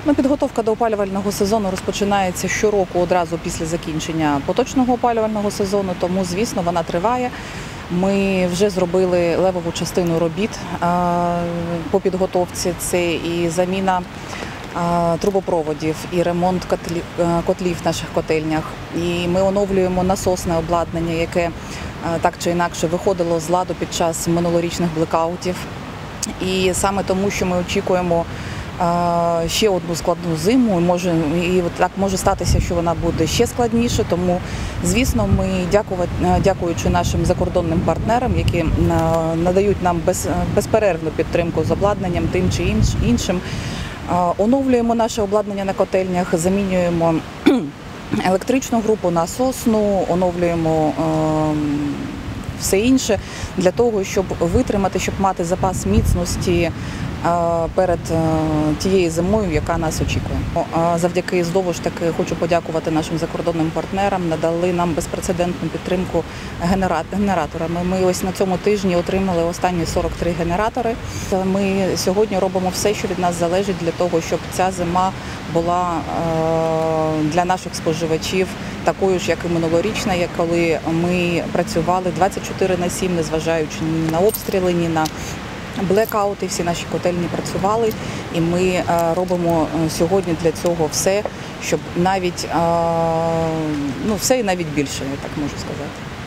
Підготовка до опалювального сезону розпочинається щороку одразу після закінчення поточного опалювального сезону, тому, звісно, вона триває. Ми вже зробили левову частину робіт по підготовці. Це і заміна трубопроводів, і ремонт котлів в наших котельнях. І ми оновлюємо насосне обладнання, яке так чи інакше виходило з ладу під час минулорічних блекаутів. І саме тому, що ми очікуємо ще одну складну зиму, і так може статися, що вона буде ще складніше. Тому, звісно, ми, дякуючи нашим закордонним партнерам, які надають нам безперервну підтримку з обладнанням тим чи іншим, оновлюємо наше обладнання на котельнях, замінюємо електричну групу, насосну, оновлюємо все інше для того, щоб витримати, щоб мати запас міцності перед тією зимою, яка нас очікує. Завдяки, знову ж таки, хочу подякувати нашим закордонним партнерам, надали нам безпрецедентну підтримку генераторами. Ми ось на цьому тижні отримали останні 43 генератори. Ми сьогодні робимо все, що від нас залежить, для того, щоб ця зима була для наших споживачів такою ж, як і минулорічна, як коли ми працювали 24/7, незважаючи ні на обстріли, ні на блекаути, всі наші котельні працювали, і ми робимо сьогодні для цього все, щоб навіть, все і навіть більше, я так можу сказати.